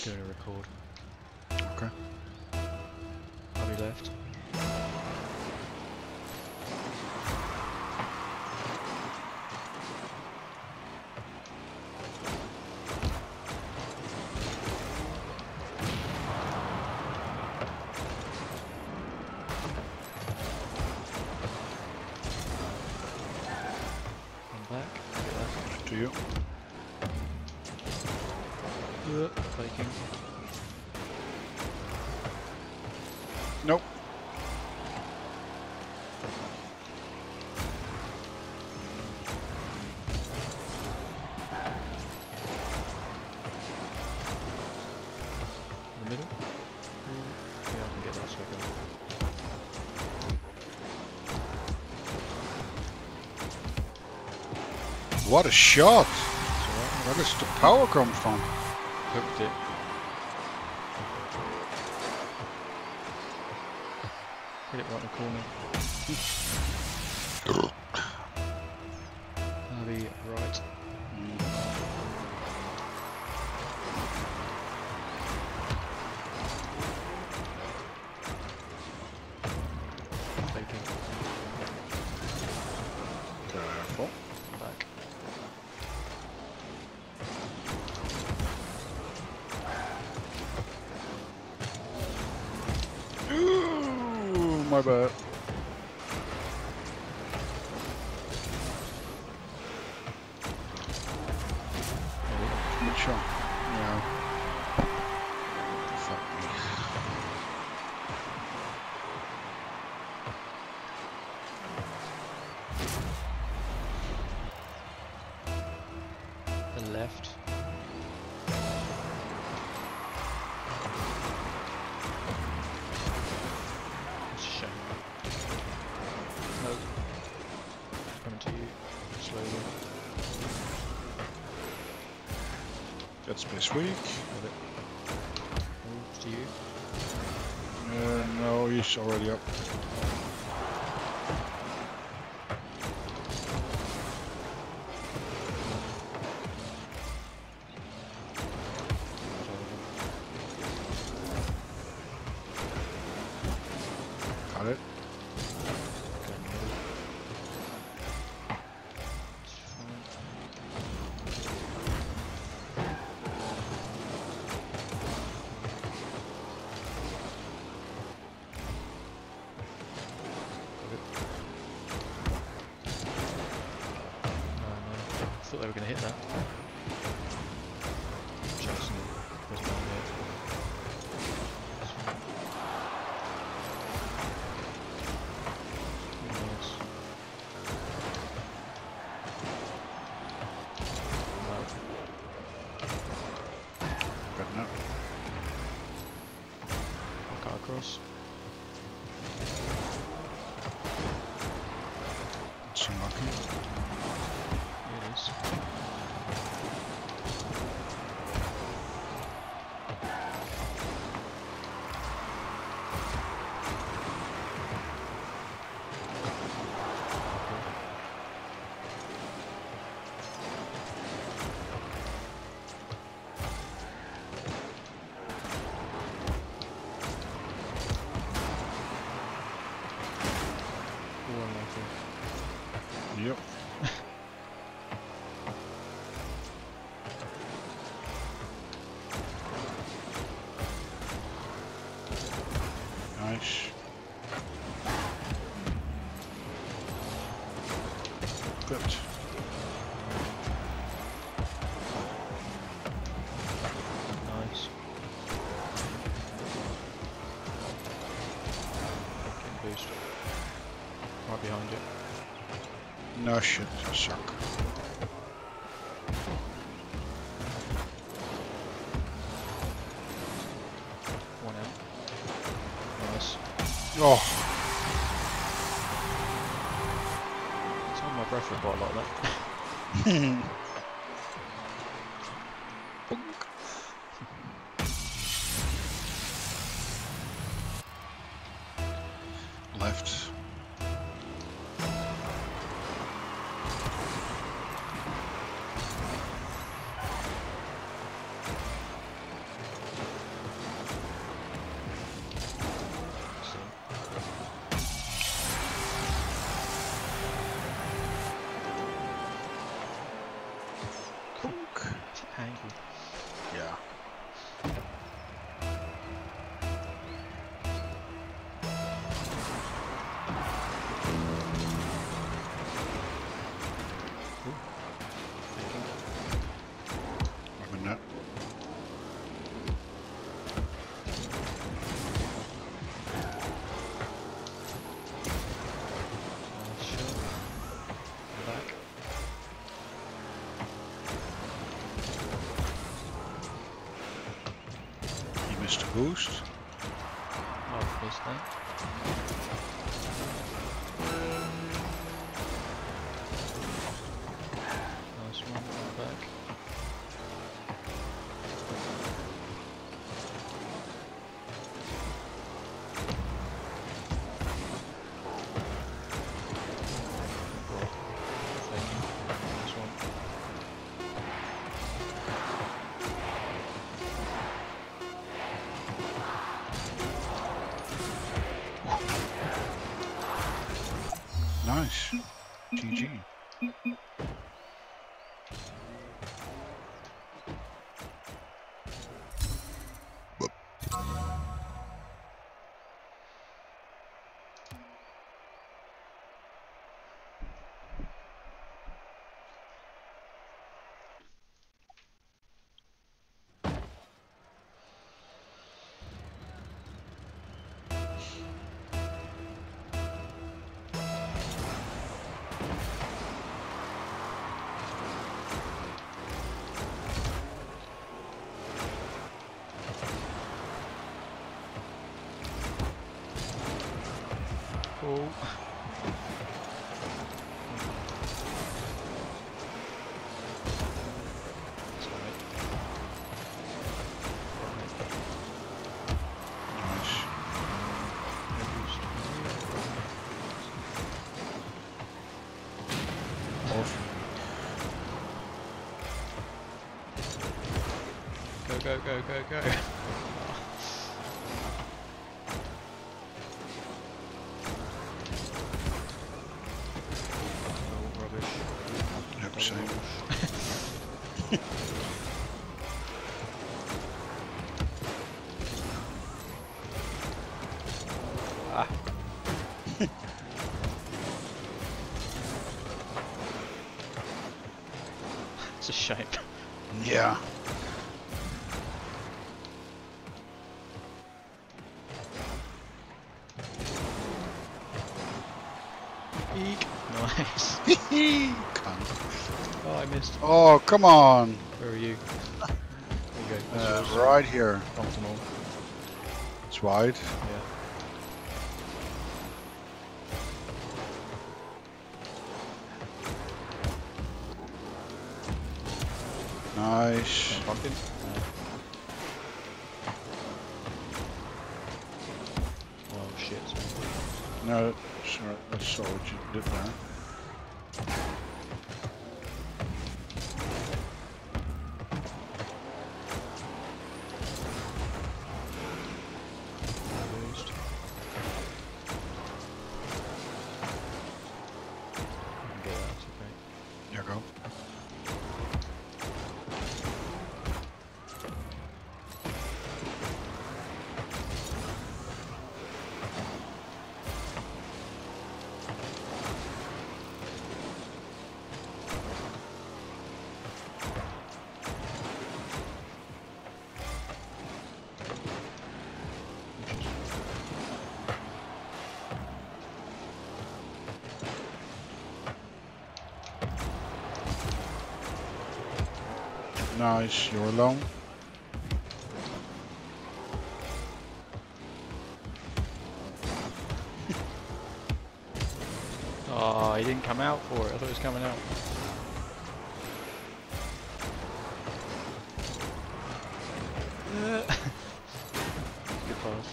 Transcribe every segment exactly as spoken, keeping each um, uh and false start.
doing a record. Okay. I'll be left. I'm back. Left. To you. Uh, Faking. Nope. In the middle? Yeah, I can get that second. What a shot! It's Where does the power come from? alright. Hooked it. Hit it right in the corner. That'll be right. Faking. Careful. Back. Ooh, my bad. Good shot. Yeah. Fuck me. The left. It's a shame. No. Coming to you slowly. That's space weak. Got it. Move to you. Uh, no, he's already up. Got it. Okay, middle. It's fine. Got it. No, no. I thought they were going to hit that. Chasing it. Wasn't on yet. It's fine. Nice. No. Good now. I'll cut across. It's unlucky. It is. All unlucky. Yep. Nice. Good. Nice. Getting boost. Right behind you. No shit, I suck. One out. Nice. Oh, It's on my breath for quite a lot of that. left. fuck. Ankle. Yeah. I'm in that. Nice shot. Back. He missed a boost. Oh, missed that. Nice one. One back. Thank you. Nice one. Nice. G G. Cool. That's all right. Nice. Off. Go, go, go, go, go. Oh, rubbish. Yep, Double same. rubbish. Ah. It's a shame. Yeah. Eek. Nice. Cunt. Oh, I missed. Oh, come on. Where are you? There you go. That's Uh, yours. right here. Optimal. It's wide. Yeah. Nice. Can't bump him. No. Oh shit. No, sorry, I saw what you did there. Boost. I can get that, it's okay. There you go. Nice, you're alone. Oh, he didn't come out for it. I thought he was coming out. Good pass.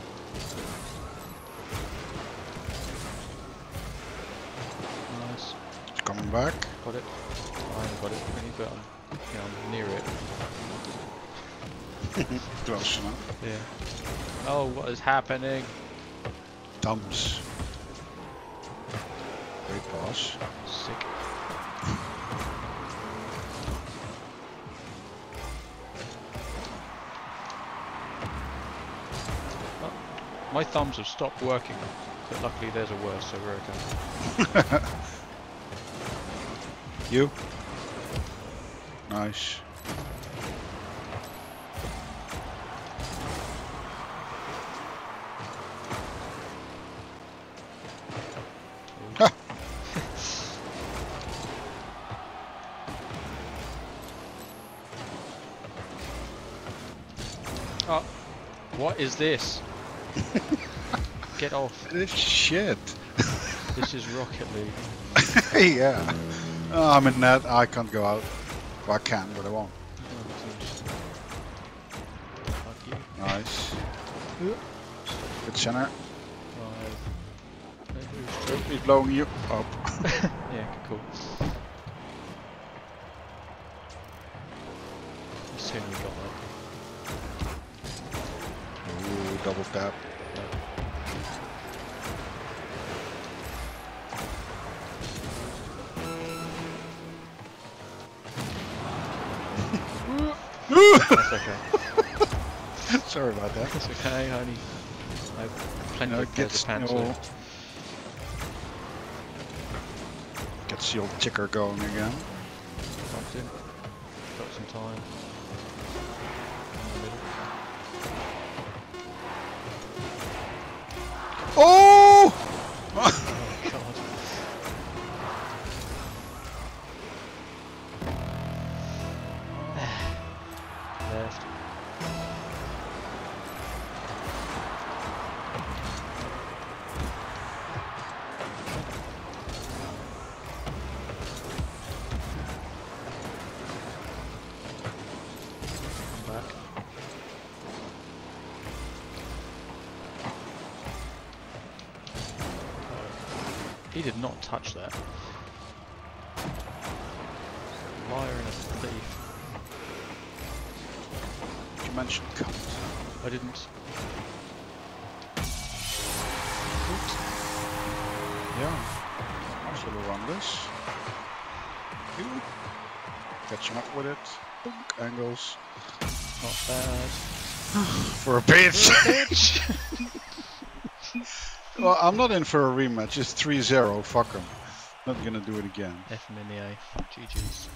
Nice. It's coming back. Got it. I haven't got it really, but I'm, you know, I'm near it. Close enough. Yeah. Oh, what is happening? Thumbs. Great pass. Sick. My thumbs have stopped working, but luckily theirs are worse, so we're okay. You? Nice. Oh, what is this? Get off. This shit. This is Rocket League. Yeah. Oh, I'm in net. I can't go out. Well, I can, but I won't. Fuck you. Nice. Good center. Five. He's blowing you up. Yeah, cool. As soon as we got that. Ooh, double tap. That's okay. Sorry about that. That's okay, honey. I have plenty No, of pairs gets of pants no- left. Gets the old ticker going again. Pumped in. Got some time. In the middle. Oh! Oh god. Left. Come back. He did not touch that. Liar and a thief. You mentioned cunt. I didn't. Yeah. Nice little run this. Ooh. Catching up with it. Boink. Angles. Not bad. For a bitch! Bitch! Well, I'm not in for a rematch. It's three zero. Fuck him. Not gonna do it again. F him in the A. G G's.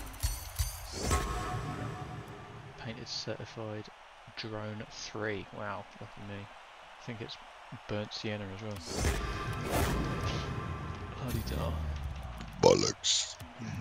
Painted certified drone three. Wow, look at me. I think it's burnt sienna as well. Bloody da. Bollocks.